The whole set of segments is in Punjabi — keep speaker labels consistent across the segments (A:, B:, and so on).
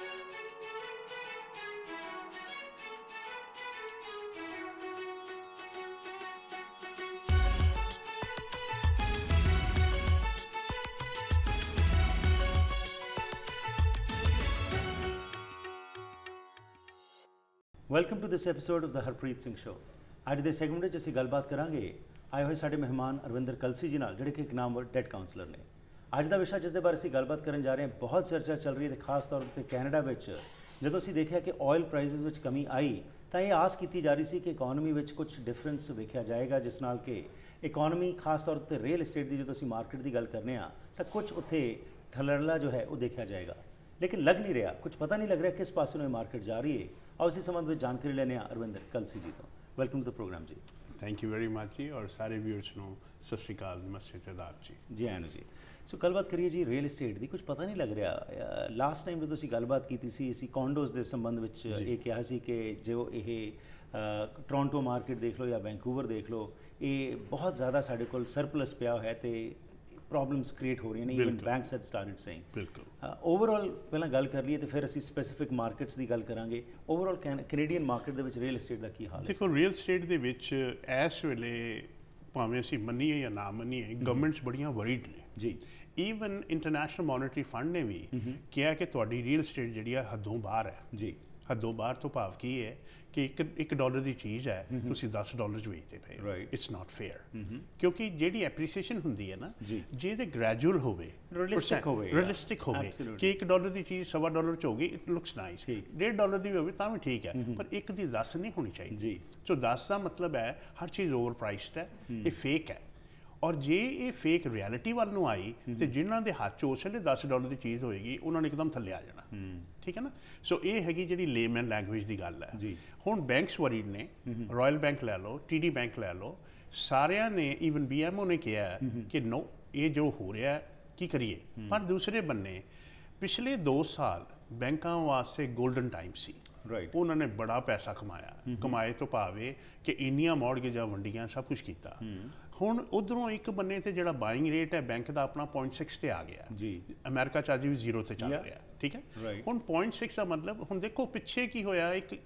A: Welcome to this episode of the Harpreet Singh show. ਅੱਜ ਦੇ ਸੈਗਮੈਂਟ ਵਿੱਚ ਅਸੀਂ ਗੱਲਬਾਤ ਕਰਾਂਗੇ ਆਏ ਹੋਏ ਸਾਡੇ ਮਹਿਮਾਨ ਅਰਵਿੰਦਰ ਕਲਸੀ ਜੀ ਨਾਲ, ਜਿਹੜੇ ਕਿ ਇੱਕ ਨਾਮਵਰ ਡੈਟ ਕਾਉਂਸਲਰ ਨੇ। ਅੱਜ ਦਾ ਵਿਸ਼ਾ ਜਿਸ ਦੇ ਬਾਰੇ ਅਸੀਂ ਗੱਲਬਾਤ ਕਰਨ ਜਾ ਰਹੇ ਹਾਂ, ਬਹੁਤ ਚਰਚਾ ਚੱਲ ਰਹੀ ਹੈ, ਤੇ ਖਾਸ ਤੌਰ 'ਤੇ ਕੈਨੇਡਾ ਵਿੱਚ ਜਦੋਂ ਅਸੀਂ ਦੇਖਿਆ ਕਿ ਆਇਲ ਪ੍ਰਾਈਸਿਸ ਵਿੱਚ ਕਮੀ ਆਈ ਤਾਂ ਇਹ ਆਸ ਕੀਤੀ ਜਾ ਰਹੀ ਸੀ ਕਿ ਇਕੋਨਮੀ ਵਿੱਚ ਕੁਝ ਡਿਫਰੈਂਸ ਵੇਖਿਆ ਜਾਏਗਾ, ਜਿਸ ਨਾਲ ਕਿ ਇਕੋਨਮੀ ਖਾਸ ਤੌਰ 'ਤੇ ਰੀਅਲ ਏਸਟੇਟ ਦੀ ਜਦੋਂ ਅਸੀਂ ਮਾਰਕੀਟ ਦੀ ਗੱਲ ਕਰਨੇ ਹਾਂ ਤਾਂ ਕੁਝ ਉੱਥੇ ਠਲੜਲਾ ਜੋ ਹੈ ਉਹ ਦੇਖਿਆ ਜਾਏਗਾ। ਲੇਕਿਨ ਲੱਗ ਨਹੀਂ ਰਿਹਾ, ਕੁਝ ਪਤਾ ਨਹੀਂ ਲੱਗ ਰਿਹਾ ਕਿਸ ਪਾਸੇ ਨੂੰ ਇਹ ਮਾਰਕੀਟ ਜਾ ਰਹੀ ਹੈ। और इसी संबंध में जानकारी लेने अरविंदर कलसी जी तो वेलकम टू द प्रोग्राम जी।
B: थैंक यू वेरी मच जी, और सारे व्यूअर्स को सत श्री अकाल, नमस्ते आदाब जी।
A: जी आनु जी। सो गलबात करिए जी रियल एस्टेट की, कुछ पता नहीं लग रहा। लास्ट टाइम जो असीं गलबात की सी असीं कॉन्डोज के संबंध में ये कहा सी कि जो ये टोरंटो मार्केट देख लो या वैंकूवर देख लो, ये बहुत ज़्यादा साडे कोल सरप्लस पिया है तो प्रॉब्लम्स क्रिएट हो रही हैं। Even banks had started saying बिल्कुल ओवरऑल पहला गल कर लीए तो फिर असीं स्पैसिफिक मार्केट्स की गल करांगे। ओवरऑल कैनेडियन मार्केट दे विच रियल एस्टेट दा की हाल है?
B: देखो रियल एस्टेट दे विच इस वेले भावें असीं मन्नीए या ना मन्नीए गवर्नमेंट्स बड़ियां वरीड ने जी। ईवन इंटरनेशनल मॉनेटरी फंड ने भी कहा कि तुहाडी रियल एस्टेट जिहड़ी है हदों बाहर है जी। हदों बाहर तो भाव की है कि एक डॉलर की चीज़ है तुसीं $10 बेचते पे हो, इट्स नॉट फेयर। क्योंकि जिहड़ी एप्रीसीएशन हुंदी है ना जे ते ग्रैजुअल होवे, रियलिस्टिक होवे कि $1 की चीज़ $1.25 च होगी, इट लुक्स नाइस। $1.5 की होवे तां भी ठीक है, पर 1 की 10 नहीं होनी चाहिए जी। सो 10 का मतलब है हर चीज़ ओवर प्राइस्ड है, ये फेक है। और जे ये फेक रियलिटी वाल नूं आई तो जिन्हों के हाथ च उस वे $10 की चीज़ होएगी उन्होंने एकदम थल्ले आ जाना, ठीक है ना। सो ये हैगी जी लेमैन लैंगुएज की गल है। हुण बैंक्स वरीड ने, रॉयल बैंक लै लो, TD बैंक लै लो, सारिया ने ईवन BMO ने कहा कि नो ये जो हो रहा है की करिए। पर दूसरे बन्ने पिछले 2 साल बैंकों वास्ते गोल्डन टाइम सी, उन्होंने बड़ा पैसा कमाया, कमाए तो भावे कि इन्नियां मॉर्गेजां वंडियां सब कुछ किया। हुण उधरों एक बन्ने ते जिहड़ा बाइंग रेट है बैंक का अपना 0.6 ते आ गया जी। अमेरिका च अज भी 0 ते चल रहा, ठीक है। हुण 0.6 का मतलब हुण देखो पिछे की होया,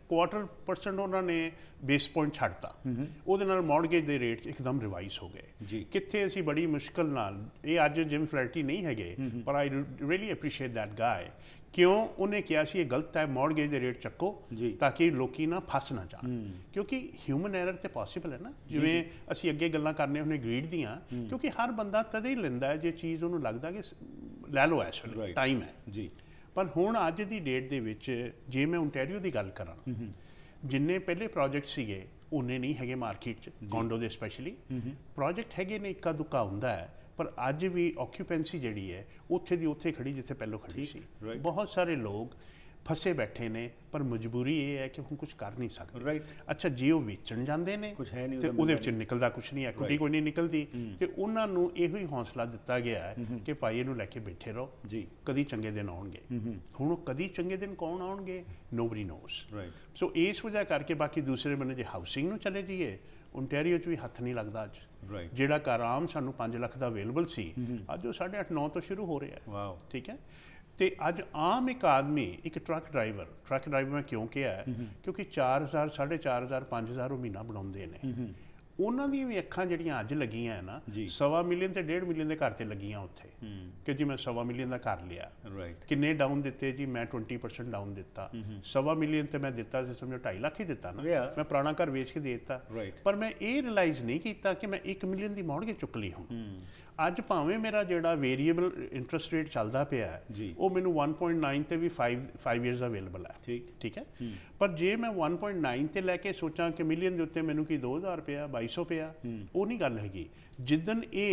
B: 1/4% उन्होंने बेस पॉइंट छड्डता, उहदे नाल मॉर्गेज दे रेट एकदम रिवाइज हो गए। कित्थे असीं बड़ी मुश्किल नाल, ये अज जिम फ्लैटी नहीं हैगे, पर I really appreciate that guy. क्यों उन्हें कहा सी ये गलत है, मॉर्गेज दे रेट चक्को ताकि लोग ना फस ना जान, क्योंकि ह्यूमन एरर तो पॉसीबल है ना। जिवें असीं अगे गल्लां करने हुणे ग्रीड दियां, क्योंकि हर बंदा तदे ही लैंदा है जे चीज़ उन्होंने लगता कि लै लो इस वेले टाइम है जी। पर हुण अज दी डेट दे विच जे मैं ओंटारियो की गल करां, जिन्ने पहले प्रोजेक्ट सीगे उन्ने नहीं हैगे मार्केट च, कॉन्डो दे स्पैशली प्रोजेक्ट हैगे ने, इक्का दुक्का हुंदा है, पर अज भी ऑक्यूपेंसी जिहड़ी है उत्थे दी उत्थे खड़ी जिथे पहलों खड़ी सी। बहुत सारे लोग फसे बैठे ने, पर मजबूरी ये है कि हम कुछ कर नहीं सकते। अच्छा जे वो वेचण जाते हैं कुछ है नहीं, तो उहदे विच निकलदा कुछ नहीं, एक्विटी कोई नहीं निकलती, तो उन्हां नूं इहो ही हौसला दिता गया है कि भाई इहनूं लैके बैठे रहो जी, कदी चंगे दिन आउणगे। हुण कदी चंगे दिन कौन आउणगे, नोबडी नोस। सो इस वजह करके बाकी दूसरे बन्ने जे हाउसिंग नूं चले जाइए, ओंटारियो च भी हथ नहीं लगता अज। जिहड़ा घर आम सानूं 5 लाख का अवेलेबल सी, अज वो 8.5-9 तो शुरू हो रहा है, ठीक है। तो अज आम एक आदमी, एक ट्रक ड्राइवर मैं क्यों कहा है, क्योंकि 4,000 4,500 5,000 वो महीना बनाते हैं। उन्हों दी भी अखां जिहड़ियां अज लगियां है ना, 1.25 मिलियन ते 1.5 मिलियन के घर ते लगियां उत्थे कि जी मैं 1.25 मिलियन का घर लिया। किन्ने डाउन दिते जी, मैं 20% डाउन दिता। 1.25 मिलियन तो मैं दिता तो समझो 2.5 लाख ही दिता ना, मैं पुराना घर वेच के दे दिता। पर मैं ये रियलाइज़ नहीं किया कि मैं 1 मिलियन की मॉर्गेज चुक ली हूँ। अज भावें मेरा जिहड़ा वेरीएबल इंटरस्ट रेट चलता पिया है वो मैनू 1.9 ते भी 5 ईयर्स अवेलेबल है, ठीक है। पर जे मैं 1.9 ते लैके सोचा कि मिलियन के उत्ते मैनू कि 2,000 रुपया 2,200 पिया, वो नहीं गल हैगी। जिदन ये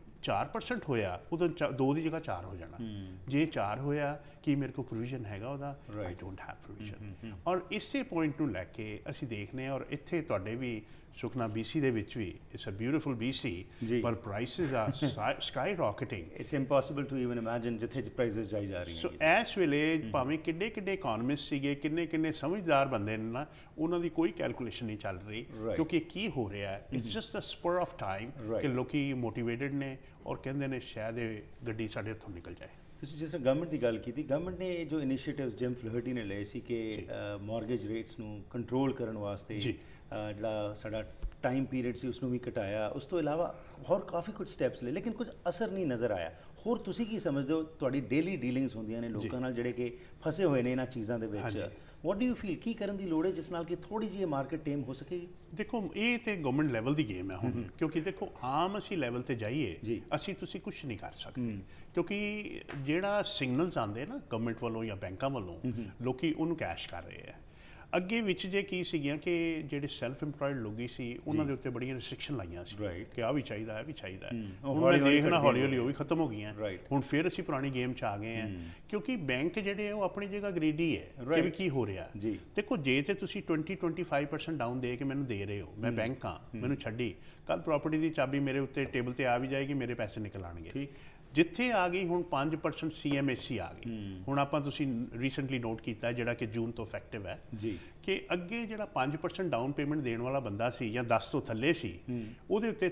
B: 4% होया उदों 2 की जगह 4 हो जाना। जे 4 होया कि मेरे को प्रोविजन हैगा उहदा, आई डोंट हैव प्रोविजन। और इसे पॉइंट नूं लैके असीं देखने, और इत्थे तुहाडे भी सुखना BC दे विच भी, इट्स अ ब्यूटीफुल BC, पर prices are sky rocketing.
A: It's impossible to even imagine जिथे प्राइसेस जाई जा रही हैं।
B: सो इस वेले भावें किड्डे किड्डे इकोनॉमिस्ट सीगे, किन्ने किन्ने समझदार बंदे ने ना, उन्हां दी कोई कैलकुलेशन नहीं चल रही, क्योंकि की हो रहा है it's just a spur of time कि लोग मोटिवेटेड ने और कहते हैं शायद गड्डी साढ़े हथों निकल जाए।
A: ਤੁਸੀਂ ਜਿਸ ਤਰ੍ਹਾਂ ਗਵਰਨਮੈਂਟ ਦੀ ਗੱਲ ਕੀਤੀ, ਗਵਰਨਮੈਂਟ ਨੇ ਜੋ ਇਨੀਸ਼ੀਏਟਿਵਸ ਜਿਮ ਫਲਹਰਟੀ ਨੇ ਲਏ ਸੀ ਕਿ ਮਾਰਗੇਜ ਰੇਟਸ ਨੂੰ ਕੰਟਰੋਲ ਕਰਨ ਵਾਸਤੇ ਜਿਹੜਾ ਸਾਡਾ ਟਾਈਮ ਪੀਰੀਅਡ ਸੀ ਉਸ ਨੂੰ ਵੀ ਘਟਾਇਆ, ਉਸ ਤੋਂ ਇਲਾਵਾ ਹੋਰ ਕਾਫੀ ਕੁਝ ਸਟੈਪਸ ਲਏ, ਲੇਕਿਨ ਕੁਝ ਅਸਰ ਨਹੀਂ ਨਜ਼ਰ ਆਇਆ। ਹੋਰ ਤੁਸੀਂ ਕੀ ਸਮਝਦੇ ਹੋ, ਤੁਹਾਡੀ ਡੇਲੀ ਡੀਲਿੰਗਸ ਹੁੰਦੀਆਂ ਨੇ ਲੋਕਾਂ ਨਾਲ ਜਿਹੜੇ ਕਿ ਫਸੇ ਹੋਏ ਨੇ ਇਹਨਾਂ ਚੀਜ਼ਾਂ ਦੇ ਵਿੱਚ, ਵਾਟ ਡੂ ਯੂ ਫੀਲ ਕੀ ਕਰਨ ਦੀ ਲੋੜ ਹੈ ਜਿਸ ਨਾਲ ਕਿ ਥੋੜੀ ਜਿਹੀ ਮਾਰਕੀਟ ਟੇਮ ਹੋ ਸਕੇਗੀ?
B: ਦੇਖੋ ਇਹ ਤੇ ਗਵਰਨਮੈਂਟ ਲੈਵਲ ਦੀ ਗੇਮ ਹੈ ਹੁਣ, ਕਿਉਂਕਿ ਦੇਖੋ ਆਮ ਅਸੀਂ ਲੈਵਲ ਤੇ ਜਾਈਏ ਅਸੀਂ ਤੁਸੀਂ ਕੁਝ ਨਹੀਂ ਕਰ ਸਕਦੇ, ਕਿਉਂਕਿ ਜਿਹੜਾ ਸਿਗਨਲਸ ਆਉਂਦੇ ਨਾ ਗਵਰਨਮੈਂਟ ਵੱਲੋਂ ਜਾਂ ਬੈਂਕਾਂ ਵੱਲੋਂ, ਲੋਕੀ ਉਹਨੂੰ ਕੈਸ਼ ਕਰ ਰਹੇ ਆ। ਅੱਗੇ ਵਿੱਚ ਜੇ ਕੀ ਸੀਗੀਆਂ ਕਿ ਜਿਹੜੇ ਸੈਲਫ ਇੰਪਲੋਇਡ ਲੋਕੀ ਸੀ ਉਹਨਾਂ ਦੇ ਉੱਤੇ ਬੜੀਆਂ ਰਿਸਟ੍ਰਿਕਸ਼ਨ ਲਾਈਆਂ ਸੀ ਕਿ ਆਹ ਵੀ ਚਾਹੀਦਾ, ਇਹ ਵੀ ਚਾਹੀਦਾ। ਹੁਣ ਮੈਂ ਦੇਖਣਾ ਹੌਲੀ ਹੌਲੀ ਉਹ ਵੀ ਖਤਮ ਹੋ ਗਈਆਂ। ਹੁਣ ਫਿਰ ਅਸੀਂ ਪੁਰਾਣੀ ਗੇਮ 'ਚ ਆ ਗਏ ਹਾਂ, ਕਿਉਂਕਿ ਬੈਂਕ ਜਿਹੜੇ ਆ ਉਹ ਆਪਣੀ ਜਗ੍ਹਾ ਗ੍ਰੀਡੀ ਹੈ ਕਿ ਵੀ ਕੀ ਹੋ ਰਿਹਾ। ਦੇਖੋ ਜੇ ਤੇ ਤੁਸੀਂ 20-25% ਡਾਊਨ ਦੇ ਕੇ ਮੈਨੂੰ ਦੇ ਰਹੇ ਹੋ, ਮੈਂ ਬੈਂਕ ਹਾਂ, ਮੈਨੂੰ ਛੱਡੀ, ਕੱਲ੍ਹ ਪ੍ਰਾਪਰਟੀ ਦੀ ਚਾਬੀ ਮੇਰੇ ਉੱਤੇ ਟੇਬਲ ਤੇ ਆ ਵੀ ਜਾਏਗੀ, ਮੇਰੇ ਪੈਸੇ ਨਿਕਲ ਆਉਣਗੇ। ਜਿੱਥੇ ਆ ਗਈ ਹੁਣ 5% CMSE ਆ ਗਈ। ਹੁਣ ਆਪਾਂ ਤੁਸੀਂ ਰੀਸੈਂਟਲੀ ਨੋਟ ਕੀਤਾ ਜਿਹੜਾ ਕਿ ਜੂਨ ਤੋਂ ਇਫੈਕਟਿਵ ਹੈ ਕਿ ਅੱਗੇ ਜਿਹੜਾ 5% ਡਾਊਨ ਪੇਮੈਂਟ ਦੇਣ ਵਾਲਾ ਬੰਦਾ ਸੀ ਜਾਂ 10 ਤੋਂ ਥੱਲੇ ਸੀ, ਉਹਦੇ ਉੱਤੇ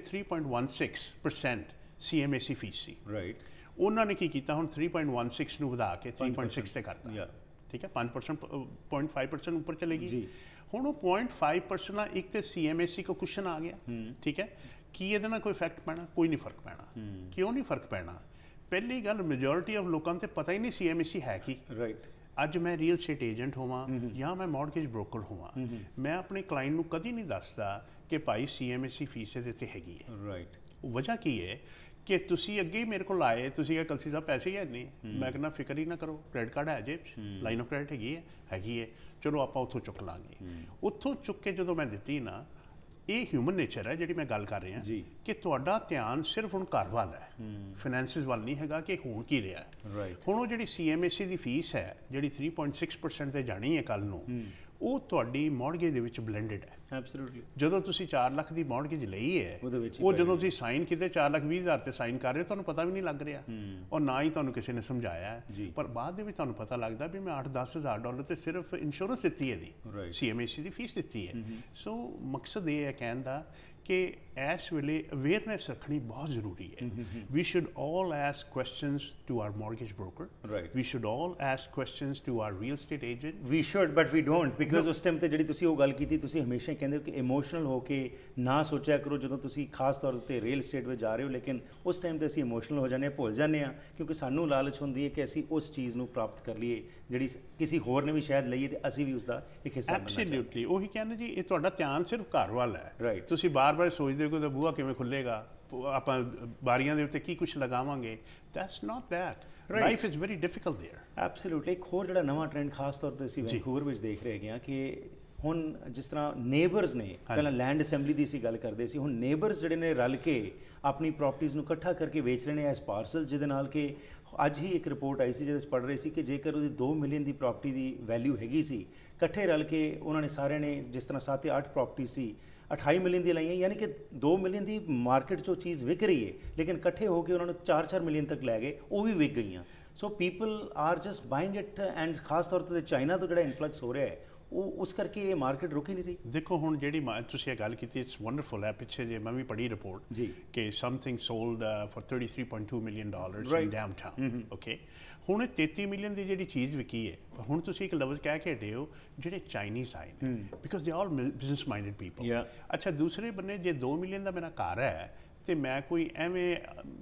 B: 3.16% CMSE ਫੀਸ ਸੀ। ਉਹਨਾਂ ਨੇ ਕੀ ਕੀਤਾ, ਹੁਣ 3.16 ਨੂੰ ਵਧਾ ਕੇ 3.6 ਤੇ ਕਰਤਾ। ਠੀਕ ਹੈ, 5% 0.5% ਉੱਪਰ ਚਲੇਗੀ। ਹੁਣ ਉਹ 0.5% ਨਾਲ ਇੱਕ ਤੇ CMSE ਕੋ ਕੁਸ਼ਨ ਆ ਗਿਆ। ਠੀਕ ਹੈ, ਕੀ ਇਹਦੇ ਨਾਲ ਕੋਈ ਇਫੈਕਟ ਪੈਣਾ? ਕੋਈ ਨਹੀਂ ਫਰਕ ਪੈਣਾ। ਕਿਉਂ ਨਹੀਂ ਫਰਕ ਪੈਣਾ? ਪਹਿਲੀ ਗੱਲ, ਮੈਜੋਰਿਟੀ ਆਫ ਲੋਕਾਂ ਨੂੰ ਤੇ ਪਤਾ ਹੀ ਨਹੀਂ CMSE ਹੈ ਕੀ। ਅੱਜ ਮੈਂ ਰੀਅਲ ਸਟੇਟ ਏਜੰਟ ਹੋਵਾਂ ਜਾਂ ਮੈਂ ਮੌਰਗੇਜ ਬ੍ਰੋਕਰ ਹੋਵਾਂ, ਮੈਂ ਆਪਣੇ ਕਲਾਇੰਟ ਨੂੰ ਕਦੀ ਨਹੀਂ ਦੱਸਦਾ ਕਿ ਭਾਈ CMSE ਫੀਸ ਇਹਦੇ ਤੇ ਹੈਗੀ ਹੈ। ਵਜ੍ਹਾ ਕੀ ਹੈ ਕਿ ਤੁਸੀਂ ਅੱਗੇ ਹੀ ਮੇਰੇ ਕੋਲ ਆਏ, ਤੁਸੀਂ ਕਿਹਾ ਕਲਸੀ ਸਾਹਿਬ ਪੈਸੇ ਹੀ ਹੈ ਨਹੀਂ, ਮੈਂ ਕਹਿੰਦਾ ਫਿਕਰ ਹੀ ਨਾ ਕਰੋ, ਕ੍ਰੈਡਿਟ ਕਾਰਡ ਹੈ ਜੇਬ 'ਚ, ਲਾਈਨ ਆਫ ਕ੍ਰੈਡਿਟ ਹੈਗੀ ਹੈ, ਚਲੋ ਆਪਾਂ ਉੱਥੋਂ ਚੁੱਕ ਲਾਂਗੇ। ਉੱਥੋਂ ਚੁੱਕ ਕੇ ਜਦੋਂ ਮੈਂ ਦਿੱਤੀ ਨਾ, ਇਹ ਹਿਊਮਨ ਨੇਚਰ ਹੈ ਜਿਹੜੀ ਮੈਂ ਗੱਲ ਕਰ ਰਿਹਾ ਕਿ ਤੁਹਾਡਾ ਧਿਆਨ ਸਿਰਫ ਹੁਣ ਘਰ ਵੱਲ ਹੈ, ਫਾਈਨੈਂਸਿਸ ਵੱਲ ਨਹੀਂ ਹੈਗਾ ਕਿ ਹੁਣ ਕੀ ਰਿਹਾ। ਹੁਣ ਉਹ ਜਿਹੜੀ CMSE ਦੀ ਫੀਸ ਹੈ ਜਿਹੜੀ 3.6% ਤੇ ਜਾਣੀ ਹੈ ਕੱਲ੍ਹ ਨੂੰ, ਉਹ ਤੁਹਾਡੀ ਮੌਰਗੇਜ ਦੇ ਵਿੱਚ ਬਲੈਂਡਡ ਹੈ। ਐਬਸੋਲੂਟਲੀ। ਜਦੋਂ ਤੁਸੀਂ 4 ਲੱਖ ਦੀ ਮੌਰਗੇਜ ਲਈ ਹੈ, ਉਹ ਜਦੋਂ ਤੁਸੀਂ ਸਾਈਨ ਕੀਤੇ 4,20,000 ਤੇ ਸਾਈਨ ਕਰ ਰਹੇ ਹੋ, ਤੁਹਾਨੂੰ ਪਤਾ ਵੀ ਨਹੀਂ ਲੱਗ ਰਿਹਾ ਔਰ ਨਾ ਹੀ ਤੁਹਾਨੂੰ ਕਿਸੇ ਨੇ ਸਮਝਾਇਆ, ਪਰ ਬਾਅਦ ਦੇ ਵਿੱਚ ਤੁਹਾਨੂੰ ਪਤਾ ਲੱਗਦਾ ਵੀ ਮੈਂ $8-10 ਹਜ਼ਾਰ ਡਾਲਰ ਤੇ ਸਿਰਫ ਇੰਸ਼ੋਰੈਂਸ ਦਿੱਤੀ ਹੈ, ਇਹਦੀ CMSE ਦੀ ਫੀਸ ਦਿੱਤੀ ਹੈ। ਸੋ ਮਕਸਦ ਇਹ ਹੈ ਕਹਿਣ ਦਾ ਕਿ ਇਸ ਵੇਲੇ ਅਵੇਅਰਨੈਸ ਰੱਖਣੀ ਬਹੁਤ ਜ਼ਰੂਰੀ ਹੈ। We should all ask questions to our mortgage broker, we should all ask questions to our real estate agent.
A: We should but we don't, because ਉਸ ਟਾਈਮ ਤੇ ਜਿਹੜੀ ਤੁਸੀਂ ਉਹ ਗੱਲ ਕੀਤੀ, ਤੁਸੀਂ ਹਮੇਸ਼ਾ ਕਹਿੰਦੇ ਹੋ ਕਿ ਇਮੋਸ਼ਨਲ ਹੋ ਕੇ ਨਾ ਸੋਚਿਆ ਕਰੋ ਜਦੋਂ ਤੁਸੀਂ ਖਾਸ ਤੌਰ ਉੱਤੇ ਰੀਅਲ ਸਟੇਟ ਵਿੱਚ ਜਾ ਰਹੇ ਹੋ, ਲੇਕਿਨ ਉਸ ਟਾਈਮ ਤੇ ਅਸੀਂ ਇਮੋਸ਼ਨਲ ਹੋ ਜਾਂਦੇ ਹਾਂ, ਭੁੱਲ ਜਾਂਦੇ ਹਾਂ, ਕਿਉਂਕਿ ਸਾਨੂੰ ਲਾਲਚ ਹੁੰਦੀ ਹੈ ਕਿ ਅਸੀਂ ਉਸ ਚੀਜ਼ ਨੂੰ ਪ੍ਰਾਪਤ ਕਰ ਲਈਏ ਜਿਹੜੀ ਕਿਸੇ ਹੋਰ ਨੇ ਵੀ ਸ਼ਾਇਦ ਲਈਏ ਤੇ ਅਸੀਂ ਵੀ ਉਸ ਦਾ ਇੱਕ ਹਿੱਸਾ ਬਣਨਾ ਚਾਹੀਦਾ।
B: ਐਬਸੋਲੂਟਲੀ, ਉਹੀ ਕਹਿੰਦੇ ਜੀ, ਇਹ ਤੁਹਾਡਾ ਧਿਆਨ ਸਿਰਫ ਘਰ ਵੱਲ ਹੈ। ਤੁਸੀਂ ਬਾਰ-ਬਾਰ ਸੋਚਦੇ ਹੋ ਕਿ ਬੂਹਾ ਕਿਵੇਂ ਖੁੱਲੇਗਾ, ਆਪਾਂ ਬਾਰੀਆਂ ਦੇ ਉੱਤੇ ਕੀ ਕੁਝ ਲਗਾਵਾਂਗੇ। That's not that. Life is very difficult there.
A: Absolutely. ਇੱਕ ਹੋਰ ਜਿਹੜਾ ਨਵਾਂ ਟ੍ਰੈਂਡ ਖਾਸ ਤੌਰ ਤੇ ਅਸੀਂ ਵੈਨਕੂਵਰ ਵਿੱਚ ਦੇਖ ਰਹੇ ਹਾਂ ਕਿ ਹੁਣ ਜਿਸ ਤਰ੍ਹਾਂ ਨੇਬਰਸ ਨੇ, ਪਹਿਲਾਂ ਲੈਂਡ ਅਸੈਂਬਲੀ ਦੀ ਅਸੀਂ ਗੱਲ ਕਰਦੇ ਸੀ, ਹੁਣ ਨੇਬਰਸ ਜਿਹੜੇ ਨੇ ਰਲ ਕੇ ਆਪਣੀ ਪ੍ਰੋਪਰਟੀਜ਼ ਨੂੰ ਇਕੱਠਾ ਕਰਕੇ ਵੇਚ ਰਹੇ ਨੇ ਐਸ ਪਾਰਸਲ, ਜਿਹਦੇ ਨਾਲ ਕਿ ਅੱਜ ਹੀ ਇੱਕ ਰਿਪੋਰਟ ਆਈ ਸੀ ਜਿਹਦੇ ਵਿੱਚ ਪੜ੍ਹ ਰਹੇ ਸੀ ਕਿ ਜੇਕਰ ਉਹਦੀ 2 ਮਿਲੀਅਨ ਦੀ ਪ੍ਰਾਪਰਟੀ ਦੀ ਵੈਲਿਊ ਹੈਗੀ ਸੀ, ਇਕੱਠੇ ਰਲ ਕੇ ਉਹਨਾਂ ਨੇ ਸਾਰਿਆਂ ਨੇ ਜਿਸ ਤਰ੍ਹਾਂ 7 ਜਾਂ 8 ਪ੍ਰਾਪਰਟੀ ਸੀ 28 ਮਿਲੀਅਨ ਦੀ ਲਾਈਆਂ, ਯਾਨੀ ਕਿ 2 ਮਿਲੀਅਨ ਦੀ ਮਾਰਕੀਟ 'ਚੋਂ ਚੀਜ਼ ਵਿਕ ਰਹੀ ਹੈ, ਲੇਕਿਨ ਇਕੱਠੇ ਹੋ ਕੇ ਉਹਨਾਂ ਨੂੰ 4-4 ਮਿਲੀਅਨ ਤੱਕ ਲੈ ਗਏ, ਉਹ ਵੀ ਵਿਕ ਗਈਆਂ। So people are just buying it, and ਖਾਸ ਤੌਰ 'ਤੇ ਚਾਈਨਾ ਤੋਂ ਜਿਹੜਾ ਇਨਫਲਕਸ ਹੋ ਰਿਹਾ ਹੈ ਉਹ ਉਸ ਕਰਕੇ ਇਹ ਮਾਰਕੀਟ ਰੁਕ ਹੀ ਨਹੀਂ ਰਹੀ।
B: ਦੇਖੋ ਹੁਣ ਜਿਹੜੀ ਤੁਸੀਂ ਇਹ ਗੱਲ ਕੀਤੀ, ਇਟਸ ਵੰਡਰਫੁਲ ਹੈ। ਪਿੱਛੇ ਜੇ ਮੈਂ ਵੀ ਪੜ੍ਹੀ ਰਿਪੋਰਟ ਕਿ something sold for $33.2 million in downtown. Okay, ਹੁਣ ਇਹ 33 ਮਿਲੀਅਨ ਦੀ ਜਿਹੜੀ ਚੀਜ਼ ਵਿਕੀ ਹੈ, ਹੁਣ ਤੁਸੀਂ ਇੱਕ ਲਫ਼ਜ਼ ਕਹਿ ਕੇ ਹਟੇ ਹੋ ਜਿਹੜੇ ਚਾਈਨੀਜ਼ ਆਏ ਨੇ, ਬਿਕਾਜ਼ ਦੇ ਆਲ ਬਿਜ਼ਨਸ ਮਾਈਂਡਡ ਪੀਪਲ। ਅੱਛਾ, ਦੂਸਰੇ ਬੰਨੇ ਜੇ 2 ਮਿਲੀਅਨ ਦਾ ਮੇਰਾ ਘਰ ਹੈ ਤੇ ਮੈਂ ਕੋਈ ਐਵੇਂ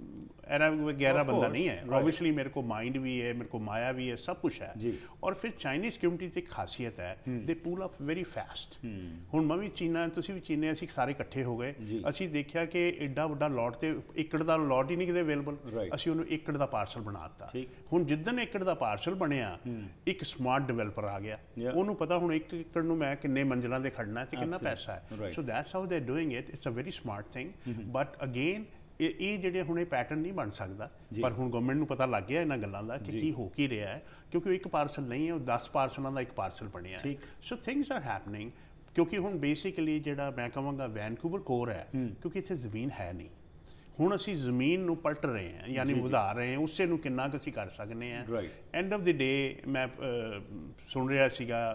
B: ਐਰਾ ਵਗੈਰਾ ਬੰਦਾ ਨਹੀਂ ਹੈ। ਓਬਵੀਅਸਲੀ ਮੇਰੇ ਕੋਲ ਮਾइंड भी है, मेरे को माया भी है, सब कुछ है। और फिर चाइनीज़ कम्युनिटी की एक खासियत है, they pull up very fast. ਹੁਣ ਮੈਂ ਵੀ ਚੀਨਾ, ਤੁਸੀਂ ਵੀ ਚੀਨੇ, ਅਸੀਂ ਸਾਰੇ ਇਕੱਠੇ ਹੋ ਗਏ, ਅਸੀਂ ਦੇਖਿਆ ਕਿ ਐਡਾ ਵੱਡਾ ਲੋਟ ਤੇ ਏਕੜ ਦਾ ਲੋਟ ਹੀ ਨਹੀਂ ਕਿਤੇ ਅਵੇਲੇਬਲ, ਅਸੀਂ ਉਹਨੂੰ ਏਕੜ ਦਾ ਪਾਰਸਲ ਬਣਾ ਦਿੱਤਾ। ਹੁਣ ਜਿੱਦਣ ਏਕੜ ਦਾ ਪਾਰਸਲ ਬਣਿਆ, ਇੱਕ ਸਮਾਰਟ ਡਿਵੈਲਪਰ ਆ ਗਿਆ, ਉਹਨੂੰ ਪਤਾ ਹੁਣ 1 ਏਕੜ ਨੂੰ ਮੈਂ ਕਿੰਨੇ ਮੰਜ਼ਿਲਾਂ ਤੇ ਖੜਨਾ ਤੇ ਕਿੰਨਾ ਪੈਸਾ ਹੈ। So that's how they are doing it. It's a very smart thing. But again ਇਹ ਜਿਹੜੇ ਹੁਣ ਇਹ ਪੈਟਰਨ ਨਹੀਂ ਬਣ ਸਕਦਾ, ਪਰ ਹੁਣ ਗਵਰਨਮੈਂਟ ਨੂੰ ਪਤਾ ਲੱਗ ਗਿਆ ਇਹਨਾਂ ਗੱਲਾਂ ਦਾ ਕਿ ਕੀ ਹੋ ਕੀ ਰਿਹਾ ਹੈ, ਕਿਉਂਕਿ ਉਹ ਇੱਕ ਪਾਰਸਲ ਨਹੀਂ ਹੈ, ਉਹ 10 ਪਾਰਸਲਾਂ ਦਾ ਇੱਕ ਪਾਰਸਲ ਬਣਿਆ। ਸੋ ਥਿੰਗਸ ਆਰ ਹੈਪਨਿੰਗ, ਕਿਉਂਕਿ ਹੁਣ ਬੇਸਿਕਲੀ ਜਿਹੜਾ ਮੈਂ ਕਹਾਂਗਾ ਵੈਨਕੂਵਰ ਕੋਰ ਹੈ, ਕਿਉਂਕਿ ਇੱਥੇ ਜ਼ਮੀਨ ਹੈ ਨਹੀਂ। ਹੁਣ ਅਸੀਂ ਜ਼ਮੀਨ ਨੂੰ ਪਲਟ ਰਹੇ ਹਾਂ, ਯਾਨੀ ਵਧਾ ਰਹੇ ਹਾਂ, ਉਸੇ ਨੂੰ ਕਿੰਨਾ ਕੁ ਅਸੀਂ ਕਰ ਸਕਦੇ ਹਾਂ। ਐਂਡ ਆਫ ਦੀ ਡੇ ਮੈਂ ਸੁਣ ਰਿਹਾ ਸੀਗਾ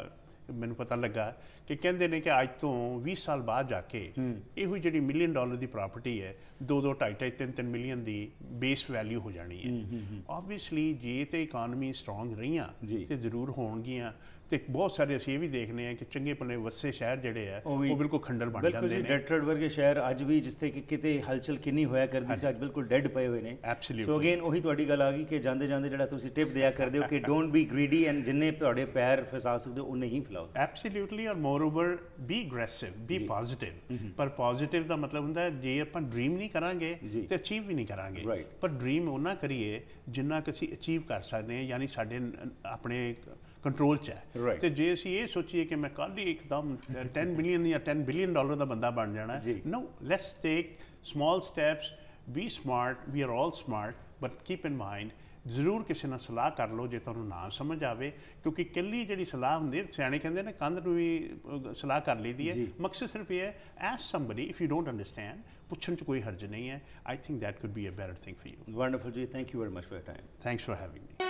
B: ਮੈਨੂੰ ਪਤਾ ਲੱਗਾ ਕਿ ਕਹਿੰਦੇ ਨੇ ਕਿ ਅੱਜ ਤੋਂ 20 ਸਾਲ ਬਾਅਦ ਜਾ ਕੇ ਇਹੋ ਜਿਹੜੀ $1 ਮਿਲੀਅਨ ਦੀ ਪ੍ਰਾਪਰਟੀ ਹੈ 2-2, 2.5, 3-3 ਮਿਲੀਅਨ ਦੀ ਬੇਸ ਵੈਲਿਊ ਹੋ ਜਾਣੀ ਹੈ। ਆਬਵੀਅਸਲੀ ਜੇ ਤੇ ਇਕਾਨਮੀ ਸਟਰੋਂਗ ਰਹੀਆਂ ਤੇ ਜ਼ਰੂਰ ਹੋਣਗੀਆਂ, ਤੇ ਬਹੁਤ ਸਾਰੇ ਅਸੀਂ ਇਹ ਵੀ ਦੇਖਦੇ ਹਾਂ ਕਿ ਚੰਗੇ ਭਲੇ ਵੱਸੇ ਸ਼ਹਿਰ ਜਿਹੜੇ ਆ ਉਹ ਬਿਲਕੁਲ ਖੰਡਰ ਬਣ ਜਾਂਦੇ ਨੇ।
A: ਡੈਟਰਡ ਵਰਗੇ ਸ਼ਹਿਰ ਅੱਜ ਵੀ ਜਿੱਥੇ ਕਿ ਕਿਤੇ ਹਲਚਲ ਕਿੰਨੀ ਹੋਇਆ ਕਰਦੀ ਸੀ, ਅੱਜ ਬਿਲਕੁਲ ਡੈਡ ਪਏ ਹੋਏ ਨੇ। ਸੋ ਅਗੇਨ ਉਹੀ ਤੁਹਾਡੀ ਗੱਲ ਆ ਗਈ ਕਿ ਜਾਂਦੇ ਜਾਂਦੇ ਜਿਹੜਾ ਤੁਸੀਂ ਟਿਪ ਦਿਆ ਕਰਦੇ ਹੋ ਕਿ ਡੋਂਟ ਬੀ ਗ੍ਰੀਡੀ, ਐਂਡ ਜਿੰਨੇ ਤੁਹਾਡੇ ਪੈਰ ਫਸਾ ਸਕਦੇ ਹੋ ਉਨੇ ਹੀ ਫੈਲਾਓ।
B: Absolutely, or moreover be aggressive, be positive. ਪਰ ਪੋਜ਼ਿਟਿਵ ਦਾ ਮਤਲਬ ਹੁੰਦਾ ਜੇ ਆਪਾਂ ਡ੍ਰੀਮ ਨਹੀਂ ਕਰਾਂਗੇ ਤੇ ਅਚੀਵ ਵੀ ਨਹੀਂ ਕਰਾਂਗੇ। ਪਰ ਡ੍ਰੀਮ ਉਹਨਾਂ ਕਰੀਏ ਜਿੰਨਾ ਕਿ ਅਸੀਂ ਅਚੀਵ ਕਰ ਸਕਦੇ ਹਾਂ, ਯਾਨੀ ਸਾਡੇ ਆਪਣੇ ਕੰਟਰੋਲ 'ਚ ਹੈ। ਤੇ ਜੇ ਅਸੀਂ ਇਹ ਸੋਚੀਏ ਕਿ ਮੈਂ ਕੱਲ੍ਹ ਹੀ ਇੱਕਦਮ 10 ਮਿਲੀਅਨ ਜਾਂ $10 ਬਿਲੀਅਨ ਦਾ ਬੰਦਾ ਬਣ ਜਾਣਾ, no, let's take small steps, be smart, we are all smart, but keep in mind ਜ਼ਰੂਰ ਕਿਸੇ ਨਾਲ ਸਲਾਹ ਕਰ ਲਓ ਜੇ ਤੁਹਾਨੂੰ ਨਾ ਸਮਝ ਆਵੇ, ਕਿਉਂਕਿ ਇਕੱਲੀ ਜਿਹੜੀ ਸਲਾਹ ਹੁੰਦੀ ਹੈ, ਸਿਆਣੇ ਕਹਿੰਦੇ ਨੇ ਕੰਧ ਨੂੰ ਵੀ ਸਲਾਹ ਕਰ ਲਈਦੀ ਹੈ। ਮਕਸਦ ਸਿਰਫ ਇਹ ਹੈ, as somebody if you don't understand, ਪੁੱਛਣ 'ਚ ਕੋਈ ਹਰਜ ਨਹੀਂ ਹੈ। I think that could be a better thing for you.
A: Wonderful ਜੀ, thank you very much for your time.
B: Thanks for having me.